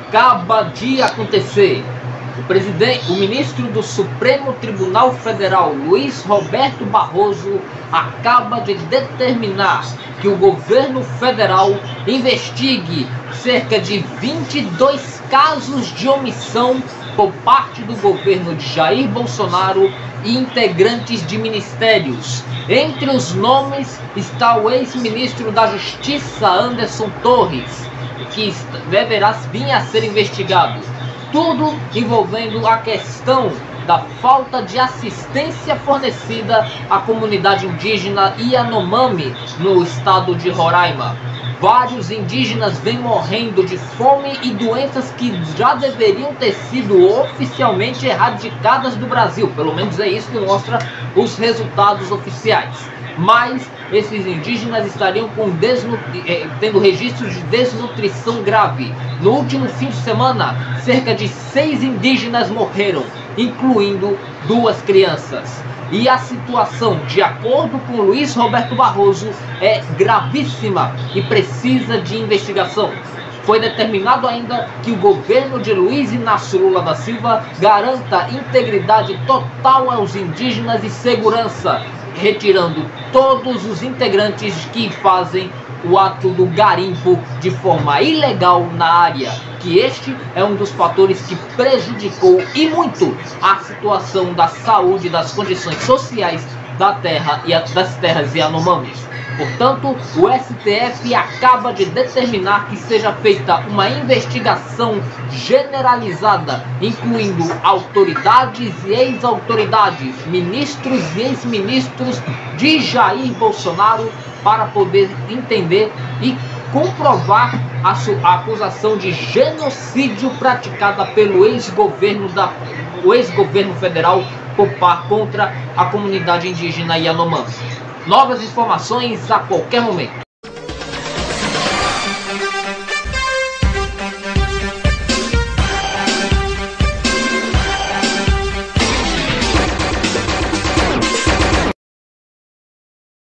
acaba de acontecer. O ministro do Supremo Tribunal Federal, Luiz Roberto Barroso, acaba de determinar que o governo federal investigue cerca de 22 casos de omissão por parte do governo de Jair Bolsonaro e integrantes de ministérios. Entre os nomes está o ex-ministro da Justiça, Anderson Torres, que deverá vir a ser investigado. Tudo envolvendo a questão da falta de assistência fornecida à comunidade indígena Yanomami no estado de Roraima. Vários indígenas vêm morrendo de fome e doenças que já deveriam ter sido oficialmente erradicadas do Brasil. Pelo menos é isso que mostra os resultados oficiais. Mas esses indígenas estariam tendo registros de desnutrição grave. No último fim de semana, cerca de 6 indígenas morreram, incluindo 2 crianças. E a situação, de acordo com Luiz Roberto Barroso, é gravíssima e precisa de investigação. Foi determinado ainda que o governo de Luiz Inácio Lula da Silva garanta integridade total aos indígenas e segurança, retirando todos os integrantes que fazem o ato do garimpo de forma ilegal na área, que este é um dos fatores que prejudicou e muito a situação da saúde e das condições sociais da terra e das terras Yanomamis. Portanto, o STF acaba de determinar que seja feita uma investigação generalizada, incluindo autoridades e ex-autoridades, ministros e ex-ministros de Jair Bolsonaro, para poder entender e comprovar a acusação de genocídio praticada pelo ex-governo federal contra a comunidade indígena Yanomami. Novas informações a qualquer momento.